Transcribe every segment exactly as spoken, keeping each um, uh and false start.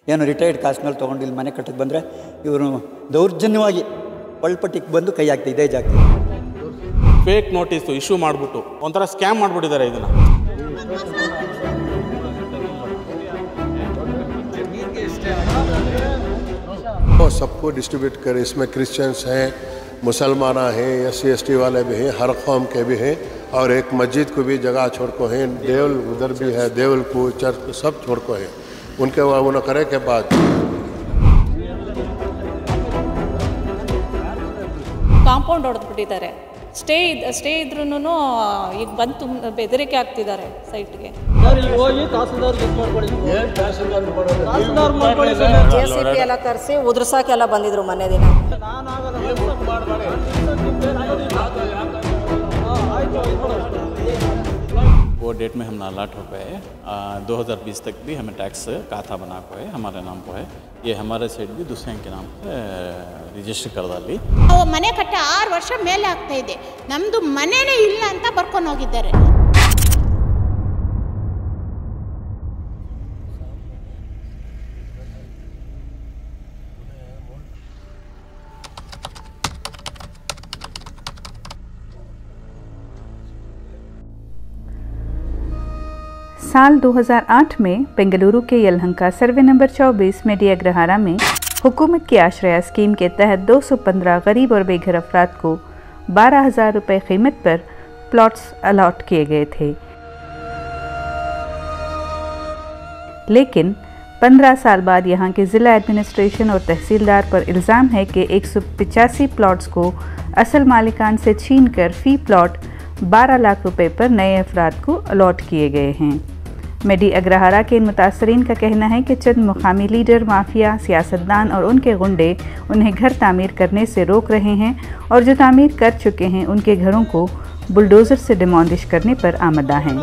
ಏನು retired cost ಮೇಲೆ ತೊಗೊಂಡು ಇಲ್ಲಿ ಮನೆ ಕಟ್ಟಕ್ಕೆ ಬಂದರೆ ಇವರು ದೌರ್ಜನ್ಯವಾಗಿ ಪಳ್ಪಟ್ಟಿಗೆ ಬಂದು ಕೈ ಹಾಕ್ತಿ ಇದೇ ಜಾಗಕ್ಕೆ ಫೇಕ್ ನೋಟಿಸು ಇಶ್ಯೂ ಮಾಡಿಬಿಟ್ಟು ಒಂಥರ ಸ್ಕ್ಯಾಮ್ ಮಾಡಿಬಿಟ್ಟಿದ್ದಾರೆ ಇದನ್ನು. वो सबको डिस्ट्रीब्यूट कर, इसमें क्रिश्चियंस हैं, मुसलमान हैं, एस सी एस टी वाले भी हैं, हर कौम के भी हैं, और एक मस्जिद को भी जगह छोड़ को हैं, देवल उधर भी है, देवल को चर्च सब छोड़ को हैं. उनके वो करे के बाद ಕಾಂಪೌಂಡ್ ಹೊಡೆದ್ಬಿಟ್ಟಿದ್ದಾರೆ. ಸ್ಟೇ ಇದ್ ಸ್ಟೇ ಇದ್ರೂ ಈಗ ಬಂದು ತುಂಬ ಬೆದರಿಕೆ ಆಗ್ತಿದ್ದಾರೆ ಸೈಟ್ಗೆ. ಜೆ ಸಿ ಪಿ ಎಲ್ಲ ತರಿಸಿ ಉದುರ್ಸಾಕೆಲ್ಲ ಬಂದಿದ್ರು ಮೊನ್ನೆ ದಿನ. वो डेट में हम अलर्ट हो गए. दो हज़ार बीस तक भी हमें टैक्स खाता बना को है, हमारे नाम को है. ये हमारे साइड भी दूसरे के नाम पे ರಿಜಿಸ್ಟರ್ ಕರ್ದಲ್ಲಿ. ಮನೆ ಕಟ್ಟ ಆರು ವರ್ಷ ಮೇಲೆ ಆಗ್ತಾ ಇದೆ, ನಮ್ಮದು ಮನೆನೇ ಇಲ್ಲ ಅಂತ ಬರ್ಕೊಂಡು ಹೋಗಿದ್ದಾರೆ. साल दो हज़ार आठ में बेंगलुरु के यलहंका सर्वे नंबर चौबीस मेडी अग्रहारा में हुकूमत की आश्रय स्कीम के तहत दो सौ पंद्रह गरीब और बेघर अफराद को बारह हज़ार रुपये कीमत पर प्लॉट्स अलॉट किए गए थे. लेकिन पंद्रह साल बाद यहाँ के ज़िला एडमिनिस्ट्रेशन और तहसीलदार पर इल्ज़ाम है कि एक सौ पिचासी प्लॉट्स को असल मालिकान से छीन कर फ़ी प्लॉट बारह लाख रुपए पर नए अफराद को अलॉट किए गए हैं. मेडी अग्रहारा के इन मुतासरीन का कहना है कि चंद मुकामी लीडर, माफिया, सियासतदान और उनके गुंडे उन्हें घर तामीर करने से रोक रहे हैं और जो तामीर कर चुके हैं उनके घरों को बुलडोज़र से डिमोलिश करने पर आमदा हैं.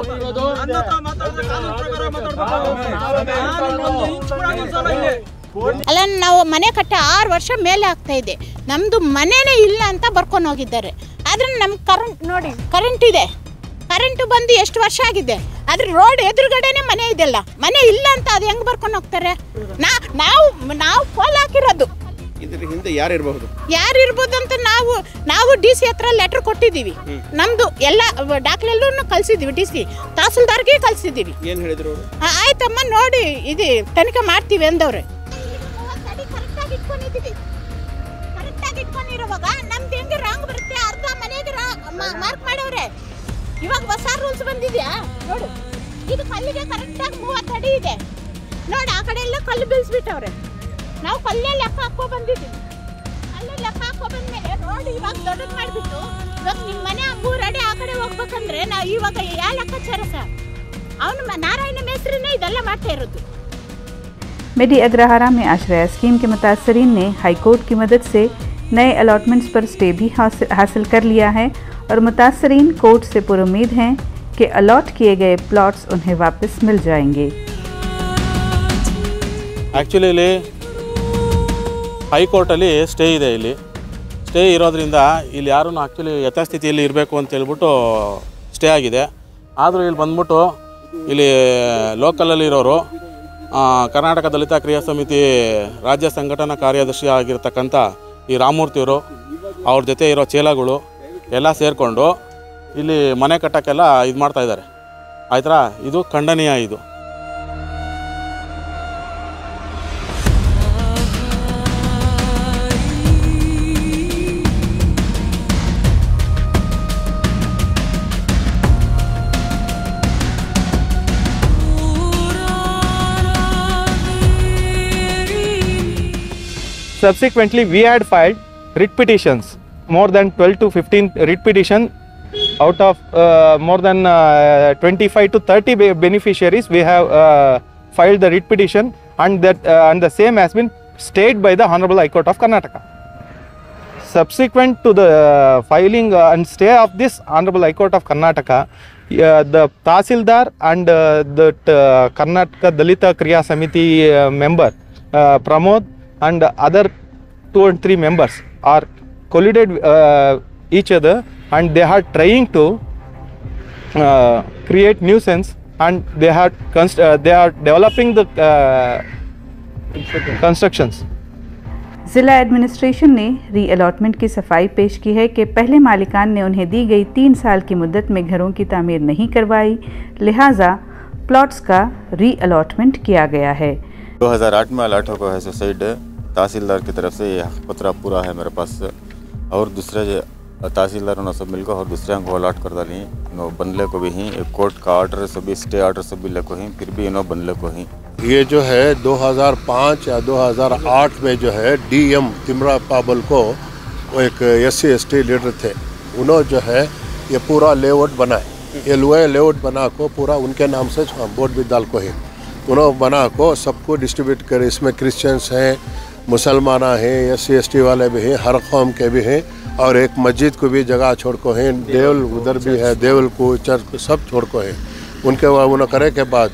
ಅಲ್ಲ, ನಾವು ಮನೆ ಕಟ್ಟ ಆರು ವರ್ಷ ಮೇಲೆ ಆಗ್ತಾ ಇದೆ, ನಮ್ಮದು ಮನೆನೇ ಇಲ್ಲ ಅಂತ ಬರ್ಕೊಂಡು ಹೋಗಿದ್ದಾರೆ. ಆದರೆ ನಮ್ಮ ಕರೆಂಟ್ ನೋಡಿ, ಕರೆಂಟ್ ಇದೆ, ಕರೆಂಟು ಬಂದು ಎಷ್ಟು ವರ್ಷ ಆಗಿದೆ, ಆದರೆ ರೋಡ್ ಎದುರುಗಡೆನೇ ಮನೆ ಇದೆಲ್ಲ, ಮನೆ ಇಲ್ಲ ಅಂತ ಅದು ಹೆಂಗೆ ಬರ್ಕೊಂಡು ಹೋಗ್ತಾರೆ? ನಾ ನಾವು ನಾವು ಪೋಲ್ ಹಾಕಿರೋದು, ಇದರ ಹಿಂದೆ ಯಾರು ಇರಬಹುದು ಯಾರು ಇರ್ಬೋದು ಅಂತ ನಾವು ನಾವು ಡಿ ಸಿ ಹತ್ರ ಲೆಟರ್ ಕೊಟ್ಟಿದ್ದೀವಿ. ನಮ್ಮದು ಎಲ್ಲ ದಾಖಲೆಲ್ಲೂ ಕಳಿಸಿದ್ದೀವಿ, ಡಿ ಸಿ ತಹಸೀಲ್ದಾರ್ಗೆ ಕಳಿಸಿದ್ದೀವಿ. ಏನು ಹೇಳಿದ್ರು? ಆಯ್ತಮ್ಮ ನೋಡಿ, ಇದು ತನಿಖೆ ಮಾಡ್ತೀವಿ ಅಂದವ್ರೆ. ಕರೆಕ್ಟಾಗಿ ಇಟ್ಕೊಂಡಿದ್ದೀವಿ, ಕರೆಕ್ಟಾಗಿ ಇಟ್ಕೊಂಡಿರುವಾಗ ನಮ್ದು ಹೆಂಗೆ ರಾಂಗ್ ಬರುತ್ತೆ, ಅರ್ಧ ಮನೆಗೆ ಮಾರ್ಕ್ ಮಾಡವ್ರೆ. ಇವಾಗ ಹೊಸ ರೂಲ್ಸ್ ಬಂದಿದ್ಯಾ ನೋಡು, ಇದು ಕಲ್ಲಿಗೆ ಕರೆಕ್ಟಾಗಿ ಮೂವತ್ತು ಅಡಿ ಇದೆ ನೋಡಿ, ಆ ಕಡೆ ಎಲ್ಲ ಕಲ್ಲು ಬೀಳ್ಸ್ಬಿಟ್ಟವ್ರೆ. ನಾವು ಕಲ್ಲೇ ಲೆಕ್ಕ ಹಾಕೋ ಬಂದಿದ್ದೀವಿ, ಕಲ್ಲೇ ಲೆಕ್ಕ ಹಾಕೋ ಬಂದ್ಮೇಲೆ ರೋಡ್ ಇವಾಗ ದೊಡ್ಡದು ಮಾಡಿಬಿಟ್ಟು ಇವಾಗ ನಿಮ್ಮ ಮನೆ ಮೂರು ಅಡಿ ಆ ಕಡೆ ಹೋಗ್ಬೇಕಂದ್ರೆ ನಾವು ಇವಾಗ ಯಾವ ಲೆಕ್ಕಾಚಾರ ಸರ್? ಅವನು ನಾರಾಯಣ ಮೇಸ್ತ್ರಿನೇ ಇದೆಲ್ಲ ಮಾಡ್ತಾ ಇರೋದು. मेडी अग्रहारा में आश्रय स्कीम के मुतासरीन ने हाईकोर्ट की मदद से नए अलॉटमेंट्स पर स्टे भी हासिल कर लिया है और मुतासरीन कोर्ट से पुरुमीद हैं कि अलॉट किए गए प्लॉट्स उन्हें वापस मिल जाएंगे. ಆ್ಯಕ್ಚುಲಿ ಇಲ್ಲಿ ಹೈಕೋರ್ಟಲ್ಲಿ ಸ್ಟೇ ಇದೆ. ಇಲ್ಲಿ ಸ್ಟೇ ಇರೋದ್ರಿಂದ ಇಲ್ಲಿ ಯಾರೂ ಆ್ಯಕ್ಚುಲಿ ಯಥಾಸ್ಥಿತಿಯಲ್ಲಿ ಇರಬೇಕು ಅಂತ ಹೇಳ್ಬಿಟ್ಟು ಸ್ಟೇ ಆಗಿದೆ. ಆದರೂ ಇಲ್ಲಿ ಬಂದ್ಬಿಟ್ಟು ಇಲ್ಲಿ ಲೋಕಲಲ್ಲಿ ಇರೋರು ಕರ್ನಾಟಕ ದಲಿತ ಕ್ರಿಯಾ ಸಮಿತಿ ರಾಜ್ಯ ಸಂಘಟನಾ ಕಾರ್ಯದರ್ಶಿ ಆಗಿರ್ತಕ್ಕಂಥ ಈ ರಾಮಮೂರ್ತಿಯವರು, ಅವ್ರ ಜೊತೆ ಇರೋ ಚೇಲಗಳು ಎಲ್ಲ ಸೇರಿಕೊಂಡು ಇಲ್ಲಿ ಮನೆ ಕಟ್ಟೋಕ್ಕೆಲ್ಲ ಇದು ಮಾಡ್ತಾಯಿದ್ದಾರೆ. ಆಯ್ತಾ, ಇದು ಖಂಡನೀಯ. ಇದು Subsequently, we had filed writ petitions, more than twelve to fifteen writ petition. Out of uh, more than uh, twenty-five to thirty beneficiaries, we have uh, filed the writ petition, and that uh, and the same has been stayed by the Honorable High Court of Karnataka. Subsequent to the uh, filing uh, and stay of this Honorable High Court of Karnataka, uh, the Tahsildar and uh, the uh, Karnataka Dalita Kriya Samiti uh, member uh, Pramod and other two and three members are collided uh, each other, and they are trying to uh, create nuisance, and they are uh, they are developing the uh, constructions. जिला administration ने री allotment की सफाई पेश की है कि पहले मालिकान ने उन्हें दी गई तीन साल की मुद्दत में घरों की तामीर नहीं करवाई, लिहाजा प्लॉट्स का री अलॉटमेंट किया गया है। दो हज़ार आठ में अलाट हो है सुसाइड तहसीलदार की तरफ से ये पत्र पूरा है मेरे पास, और दूसरे तहसीलदारों ने सब मिलकर और दूसरे को अलाट कर डाली नो बनले को भी ही एक कोर्ट का ऑर्डर सभी स्टे ऑर्डर सभी लेको ही फिर भी इन्हों बनले को ही। ये जो है दो हज़ार पाँच या दो हज़ार आठ में जो है डीएम तिमरा पाबल को वो एक S C S T leader थे, उन्होंने जो है ये पूरा लेआउट बनाए, ये लोहे लेआउट बना को पूरा उनके नाम से बोर्ड भी डाल को ही उन्होंने बना को सबको डिस्ट्रीब्यूट करे। इसमें क्रिश्चियंस हैं, मुसलमान हैं, एस सी एस टी वाले भी हैं, हर कौम के भी हैं, और एक मस्जिद को भी जगह छोड़ को है, देवल उधर भी है, देवल को चर्च को सब छोड़ को है। उनके उन्होंने करे के बाद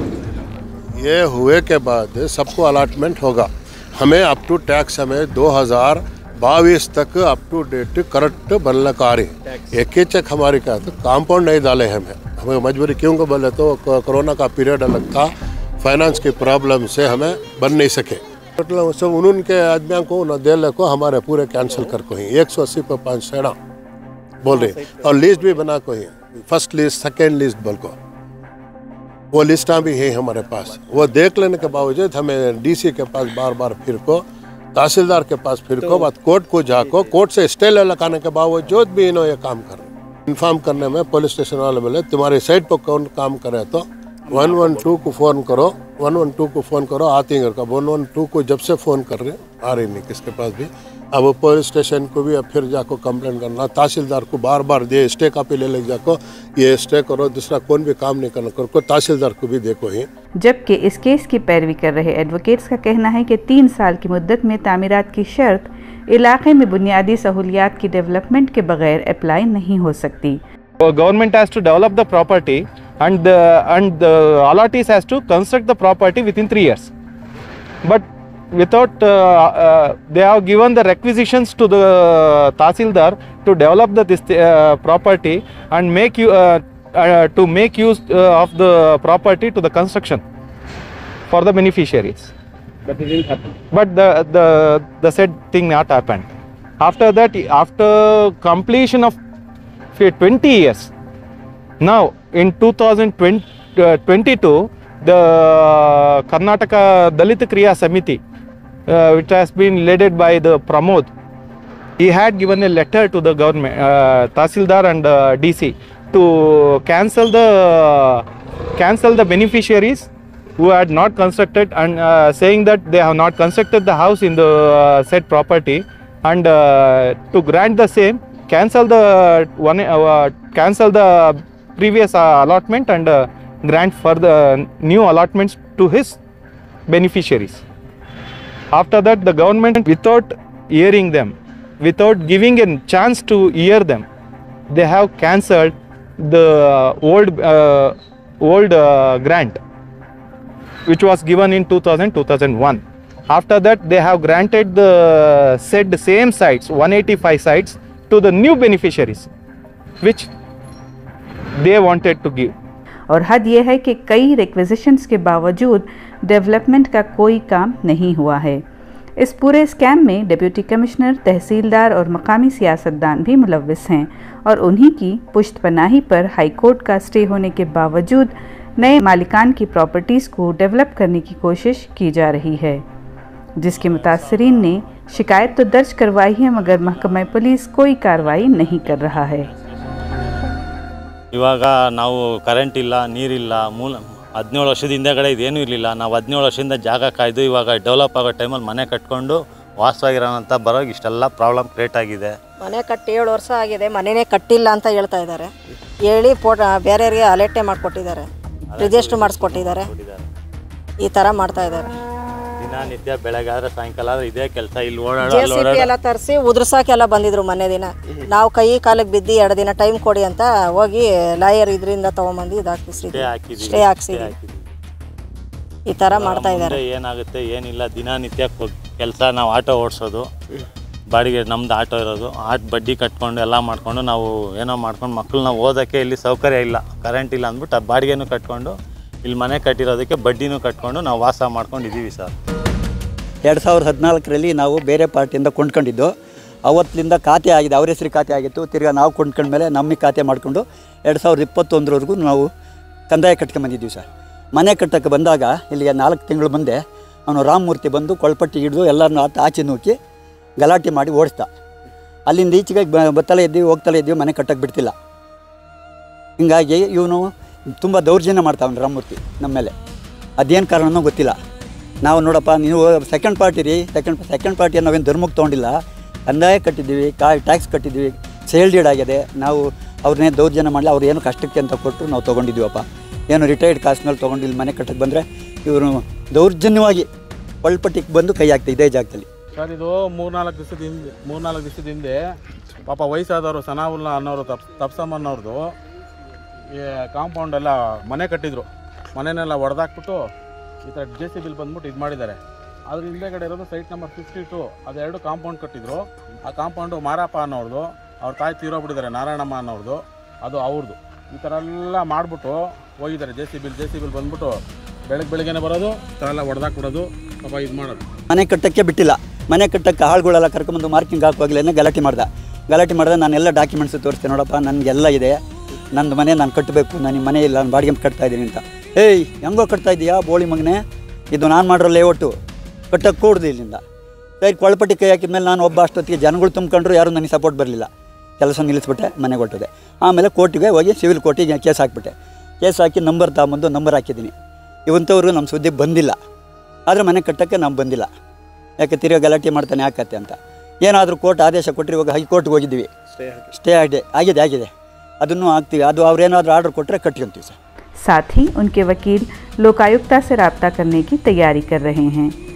ये हुए के बाद सबको अलाटमेंट होगा। हमें अप टू टैक्स हमें दो हज़ार बाईस तक अप टू डेट करेक्ट बनने का आ रही। एक ही चेक हमारी का तो कंपाउंड नहीं डाले हमें हमें मजबूरी क्यों को बोले तो कोरोना का पीरियड अलग था, फाइनेंस की प्रॉब्लम से हमें बन नहीं सके। मतलब सब उनके आदमियों को न दे को हमारे पूरे कैंसिल कर को ही एक सौ अस्सी पर पाँच सेड़ा बोल रही, और लिस्ट भी बना को ही फर्स्ट लिस्ट सेकेंड लिस्ट बोल को वो लिस्टा भी है हमारे पास। वो देख लेने के बावजूद हमें डीसी के पास बार बार फिर को, तहसीलदार के पास फिर को, बात कोर्ट को जाको, कोर्ट से स्टे लगाने के बावजूद भी इन्होंने ये काम कर रहे। इन्फॉर्म करने में पुलिस स्टेशन वाले बोले तुम्हारे साइड पर कौन काम करे तो वन वन टू को फ़ोन करो, वन वन टू को फ़ोन करो आती है का। वन वन टू को जब से फ़ोन कर रहे आ रही नहीं किसके पास भी। अब पुलिस स्टेशन को भी अब फिर जाको कंप्लेंट करना, तहसीलदार को बार बार दे स्टे कापी ले ले जाको, ये स्टे करो, दूसरा कौन भी काम नहीं करना करो, तहसीलदार को भी देखो ही। जबकि इस केस की पैरवी कर रहे एडवोकेट्स का कहना है कि तीन साल की मुद्दत में तामीरात की शर्त इलाके में बुनियादी सहूलियात की डेवलपमेंट के बगैर अप्लाई नहीं हो सकती। Government has to develop the property and the and the allottees has to construct the property within three years. But without uh, uh, they have given the requisitions to the Tahsildar to develop the this uh, property and make you uh, uh, to make use uh, of the property to the construction for the beneficiaries. But it didn't happen. But the the the said thing not happened. After that, after completion of twenty years, now in two thousand twenty-two, the Karnataka Dalit Kriya Samiti, uh, which has been led by the Pramod, he had given a letter to the government, uh, Tahsildar and uh, D C, to cancel the cancel the beneficiaries who had not constructed, and uh, saying that they have not constructed the house in the uh, said property, and uh, to grant the same, cancel the one uh, cancel the previous uh, allotment and uh, grant further new allotments to his beneficiaries. After that, the government, without hearing them, without giving a chance to hear them, they have cancelled the old uh, old uh, grant which was given in two thousand two thousand one. After that, they have granted the said same sites, one hundred eighty-five sites, to the new beneficiaries which they wanted to give. और हद यह है कि कई रिक्वेजिशंस के बावजूद development का कोई काम नहीं हुआ है। इस पूरे स्कैम में डिप्टी कमिश्नर, तहसीलदार और मकामी सियासतदान भी मुलव्विस हैं और उन्हीं की पुश्तपनाही पर हाई कोर्ट का स्टे होने के बावजूद नए मालिकान की प्रॉपर्टीज़ को डेवलप करने की कोशिश की जा रही है, जिसके मुतासरीन ने शिकायत तो दर्ज करवाई है मगर महकमा पुलिस कोई कार्रवाई नहीं कर रहा है। ಇವಾಗ ನಾವು ಕರೆಂಟ್ ಇಲ್ಲ, ನೀರಿಲ್ಲ, ಮೂಲ ಹದಿನೇಳು ವರ್ಷದ ಹಿಂದೆಗಡೆ ಇದೇನೂ ಇರಲಿಲ್ಲ. ನಾವು ಹದಿನೇಳು ವರ್ಷದಿಂದ ಜಾಗ ಕಾಯ್ದು ಇವಾಗ ಡೆವಲಪ್ ಆಗೋ ಟೈಮಲ್ಲಿ ಮನೆ ಕಟ್ಕೊಂಡು ವಾಸವಾಗಿರೋಂಥ ಬರೋಗಿ ಇಷ್ಟೆಲ್ಲ ಪ್ರಾಬ್ಲಮ್ ಕ್ರಿಯೇಟ್ ಆಗಿದೆ. ಮನೆ ಕಟ್ಟಿ ಏಳು ವರ್ಷ ಆಗಿದೆ, ಮನೆಯೇ ಕಟ್ಟಿಲ್ಲ ಅಂತ ಹೇಳ್ತಾ ಇದ್ದಾರೆ. ಹೇಳಿ ಫೋಟ ಬೇರೆಯವರಿಗೆ ಅಲೆಟ್ಟೆ ಮಾಡಿಕೊಟ್ಟಿದ್ದಾರೆ, ರಿಜಿಸ್ಟ್ರ್ ಮಾಡಿಸ್ಕೊಟ್ಟಿದ್ದಾರೆ, ಈ ಥರ ಮಾಡ್ತಾ ಇದ್ದಾರೆ. ದಿನನಿತ್ಯ ಬೆಳಗ್ಗೆ ಆದರೆ ಸಾಯಂಕಾಲ ಆದರೆ ಇದೇ ಕೆಲಸ. ಇಲ್ಲಿ ಜೆ ಸಿ ಪಿ ಎಲ್ಲ ತರಿಸಿ ಉದುರ್ಸೋಕೆಲ್ಲ ಬಂದಿದ್ರು ಮೊನ್ನೆ ದಿನ. ನಾವು ಕೈ ಕಾಲಿಗೆ ಬಿದ್ದು ಎರಡು ದಿನ ಟೈಮ್ ಕೊಡಿ ಅಂತ ಹೋಗಿ ಲಾಯರ್ ಇದರಿಂದ ತೊಗೊಂಬಂದು ಇದಾಕಿಸಿ ಸ್ಟೇ ಹಾಕ್ಸಿದ್ವಿ. ಈ ಥರ ಮಾಡ್ತಾ ಇದ್ದಾರೆ. ಏನಾಗುತ್ತೆ ಏನಿಲ್ಲ, ದಿನನಿತ್ಯ ಕೆಲಸ. ನಾವು ಆಟೋ ಓಡಿಸೋದು, ಬಾಡಿಗೆ ನಮ್ದು ಆಟೋ ಇರೋದು, ಆಟ ಬಡ್ಡಿ ಕಟ್ಕೊಂಡು ಎಲ್ಲ ಮಾಡ್ಕೊಂಡು ನಾವು ಏನೋ ಮಾಡ್ಕೊಂಡು ಮಕ್ಕಳನ್ನ ಓದೋಕ್ಕೆ ಇಲ್ಲಿ ಸೌಕರ್ಯ ಇಲ್ಲ, ಕರೆಂಟ್ ಇಲ್ಲ ಅಂದ್ಬಿಟ್ಟು ಬಾಡಿಗೆನೂ ಕಟ್ಕೊಂಡು ಇಲ್ಲಿ ಮನೆ ಕಟ್ಟಿರೋದಕ್ಕೆ ಬಡ್ಡಿನೂ ಕಟ್ಕೊಂಡು ನಾವು ವಾಸ ಮಾಡ್ಕೊಂಡು ಇದ್ದೀವಿ ಸರ್. ಎರಡು ಸಾವಿರದ ಹದಿನಾಲ್ಕರಲ್ಲಿ ನಾವು ಬೇರೆ ಪಾರ್ಟಿಯಿಂದ ಕೊಂಡ್ಕೊಂಡಿದ್ದು. ಅವತ್ತಿನಿಂದ ಖಾತೆ ಆಗಿದೆ, ಅವ್ರ ಹೆಸರು ಖಾತೆ ಆಗಿತ್ತು. ತಿರ್ಗಾ ನಾವು ಕೊಂಡ್ಕೊಂಡ್ಮೇಲೆ ನಮಗೆ ಖಾತೆ ಮಾಡಿಕೊಂಡು ಎರಡು ಸಾವಿರದ ಇಪ್ಪತ್ತೊಂದರವರೆಗೂ ನಾವು ಕಂದಾಯ ಕಟ್ಕೊಂಬಂದಿದ್ದೀವಿ ಸರ್. ಮನೆ ಕಟ್ಟಕ್ಕೆ ಬಂದಾಗ ಇಲ್ಲಿಗೆ ನಾಲ್ಕು ತಿಂಗಳು ಮುಂದೆ ಅವನು ರಾಮಮೂರ್ತಿ ಬಂದು ಕೊಳಪಟ್ಟಿ ಹಿಡಿದು ಎಲ್ಲರನ್ನೂ ಆತ ಆಚೆ ನೂಕಿ ಗಲಾಟೆ ಮಾಡಿ ಓಡಿಸ್ದ. ಅಲ್ಲಿಂದ ಈಚೆಗೆ ಬತ್ತಲೇ ಇದ್ದೀವಿ, ಹೋಗ್ತಲೇ ಇದ್ದೀವಿ, ಮನೆ ಕಟ್ಟಕ್ಕೆ ಬಿಡ್ತಿಲ್ಲ. ಹಿಂಗಾಗಿ ಇವನು ತುಂಬ ದೌರ್ಜನ್ಯ ಮಾಡ್ತಾವನು ರಾಮಮೂರ್ತಿ ನಮ್ಮ ಮೇಲೆ. ಅದೇನು ಕಾರಣನೂ ಗೊತ್ತಿಲ್ಲ. ನಾವು ನೋಡಪ್ಪ, ನೀವು ಸೆಕೆಂಡ್ ಪಾರ್ಟಿ ರೀ, ಸೆಕೆಂಡ್ ಸೆಕೆಂಡ್ ಪಾರ್ಟಿಯನ್ನು ನಾವೇನು ಧರ್ಮಕ್ಕೆ ತೊಗೊಂಡಿಲ್ಲ, ಕಂದಾಯ ಕಟ್ಟಿದ್ದೀವಿ, ಕಾ ಟ್ಯಾಕ್ಸ್ ಕಟ್ಟಿದ್ದೀವಿ, ಸೇಲ್ ಡೀಡ್ ಆಗಿದೆ. ನಾವು ಅವ್ರನ್ನೇ ದೌರ್ಜನ್ಯ ಮಾಡಲಿ, ಅವ್ರು ಏನು ಕಷ್ಟಕ್ಕೆ ಅಂತ ಕೊಟ್ಟು ನಾವು ತೊಗೊಂಡಿದ್ದೀವಪ್ಪ. ಏನು ರಿಟೈರ್ಡ್ ಕಾಸ್ಟ್ ಮೇಲೆ ತೊಗೊಂಡು ಇಲ್ಲಿ ಮನೆ ಕಟ್ಟಕ್ಕೆ ಬಂದರೆ ಇವರು ದೌರ್ಜನ್ಯವಾಗಿ ಪಳ್ಪಟ್ಟಿಗೆ ಬಂದು ಕೈ ಹಾಕ್ತಾ ಇದೇ ಜಾಗದಲ್ಲಿ. ಸರ್, ಇದು ಮೂರ್ನಾಲ್ಕು ದಿವಸದ ಹಿಂದೆ ಮೂರ್ನಾಲ್ಕು ದಿವಸದ ಹಿಂದೆ ಪಾಪ ವಯಸ್ಸಾದವರು ಸನಾವುಲ್ಲಾ ಅನ್ನೋರು ತಪ್ ತಪ್ಸಮ್ಮ ಅನ್ನೋರ್ದು ಈ ಕಾಂಪೌಂಡ್ ಎಲ್ಲ ಮನೆ ಕಟ್ಟಿದ್ರು. ಮನೆಯನ್ನೆಲ್ಲ ಹೊಡೆದಾಕ್ಬಿಟ್ಟು ಈ ಥರ ಜೆ ಸಿ ಬಿಲ್ ಬಂದ್ಬಿಟ್ಟು ಇದು ಮಾಡಿದ್ದಾರೆ. ಅದ್ರ ಹಿಂದೆಗಡೆ ಇರೋದು ಸೈಟ್ ನಂಬರ್ ಫಿಫ್ಟಿ ಟು, ಅದೆರಡು ಕಾಂಪೌಂಡ್ ಕಟ್ಟಿದ್ರು. ಆ ಕಾಂಪೌಂಡು ಮಾರಪ್ಪ ಅನ್ನೋರ್ದು, ಅವ್ರ ತಾಯಿ ತೀರೋಗ್ಬಿಟ್ಟಿದ್ದಾರೆ, ನಾರಾಯಣಮ್ಮ ಅನ್ನೋರ್ದು, ಅದು ಅವ್ರದ್ದು. ಈ ಥರ ಎಲ್ಲ ಮಾಡಿಬಿಟ್ಟು ಹೋಗಿದ್ದಾರೆ. J C bill J C bill ಬಂದ್ಬಿಟ್ಟು ಬೆಳಗ್ಗೆ ಬೆಳಗ್ಗೆನೇ ಬರೋದು, ಈ ಥರ ಎಲ್ಲ ಹೊಡೆದಾಕ್ಬಿಡೋದು, ಪಾಪ ಇದು ಮಾಡೋದು. ಮನೆ ಕಟ್ಟಕ್ಕೆ ಬಿಟ್ಟಿಲ್ಲ. ಮನೆ ಕಟ್ಟಕ್ಕೆ ಆಳುಗಳೆಲ್ಲ ಕರ್ಕೊಂಬಂದು ಮಾರ್ಕಿಂಗ್ ಹಾಕುವಾಗಲೇ ಗಲಾಟೆ ಮಾಡ್ದೆ. ಗಲಾಟೆ ಮಾಡಿದೆ. ನಾನೆಲ್ಲ ಡಾಕ್ಯುಮೆಂಟ್ಸ್ ತೋರಿಸ್ತೀನಿ, ನೋಡಪ್ಪ ನನಗೆಲ್ಲ ಇದೆ, ನಂದು ಮನೆ ನಾನು ಕಟ್ಟಬೇಕು, ನಾನು ಮನೆ ಇಲ್ಲ, ನಾನು ಬಾಡಿಗೆ ಕಟ್ತಾ ಇದ್ದೀನಿ ಅಂತ. ಏಯ್ ಹೆಂಗೋ ಕಟ್ತಾ ಇದೀಯಾ ಬೋಳಿ ಮಗನೇ, ಇದು ನಾನು ಮಾಡಿರೋ ಲೇಔಟು, ಕಟ್ಟಕ್ಕೆ ಕೂಡ್ದು ಇಲ್ಲಿಂದ. ಸರಿ, ಕೊಳಪಟ್ಟಿ ಕೈ ಹಾಕಿದ್ಮೇಲೆ ನಾನು ಒಬ್ಬ ಅಷ್ಟೊತ್ತಿಗೆ ಜನಗಳು ತುಂಬ್ಕೊಂಡ್ರು, ಯಾರೂ ನನಗೆ ಸಪೋರ್ಟ್ ಬರಲಿಲ್ಲ. ಕೆಲಸ ನಿಲ್ಲಿಸ್ಬಿಟ್ಟೆ, ಮನೆಗೆ ಹೊರಟಿದೆ. ಆಮೇಲೆ ಕೋರ್ಟಿಗೆ ಹೋಗಿ ಸಿವಿಲ್ ಕೋರ್ಟಿಗೆ ಕೇಸ್ ಹಾಕ್ಬಿಟ್ಟೆ. ಕೇಸ್ ಹಾಕಿ ನಂಬರ್ ತಗೊಂಬಂದು ನಂಬರ್ ಹಾಕಿದ್ದೀನಿ. ಇವಂಥವ್ರಿಗೂ ನಮ್ಮ ಸುದ್ದಿ ಬಂದಿಲ್ಲ. ಆದರೆ ಮನೆ ಕಟ್ಟೋಕ್ಕೆ ನಾವು ಬಂದಿಲ್ಲ. ಯಾಕೆ ತಿರ್ಗಾ ಗಲಾಟೆ ಮಾಡ್ತಾನೆ ಯಾಕತ್ತೆ ಅಂತ. ಏನಾದರೂ ಕೋರ್ಟ್ ಆದೇಶ ಕೊಟ್ಟರೆ, ಇವಾಗ ಹೈಕೋರ್ಟ್ಗೆ ಹೋಗಿದ್ದೀವಿ, ಸ್ಟೇ ಆಗಿದೆ ಆಗಿದೆ ಆಗಿದೆ ಅದನ್ನು ಆಗ್ತೀವಿ. ಅದು ಅವ್ರೇನಾದರೂ ಆರ್ಡರ್ ಕೊಟ್ಟರೆ ಕಟ್ಕೊಂತೀವಿ ಸರ್. साथ ही उनके वकील लोकायुक्ता से राब्ता करने की तैयारी कर रहे हैं।